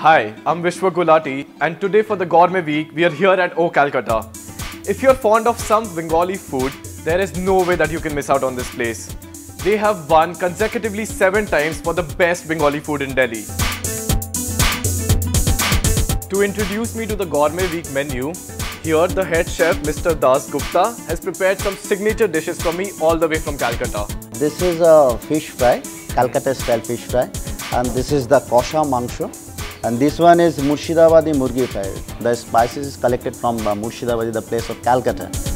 Hi, I'm Vishwa Gulati, and today for the Gourmet Week, we are here at O Calcutta. If you're fond of some Bengali food, there is no way that you can miss out on this place. They have won consecutively 7 times for the best Bengali food in Delhi. To introduce me to the Gourmet Week menu, here the head chef Mr. Das Gupta has prepared some signature dishes for me all the way from Calcutta. This is a fish fry, Calcutta style fish fry, and this is the kosha mangsho, and this one is Murshidabadi murgi fry. The spices is collected from Murshidabadi, the place of Calcutta.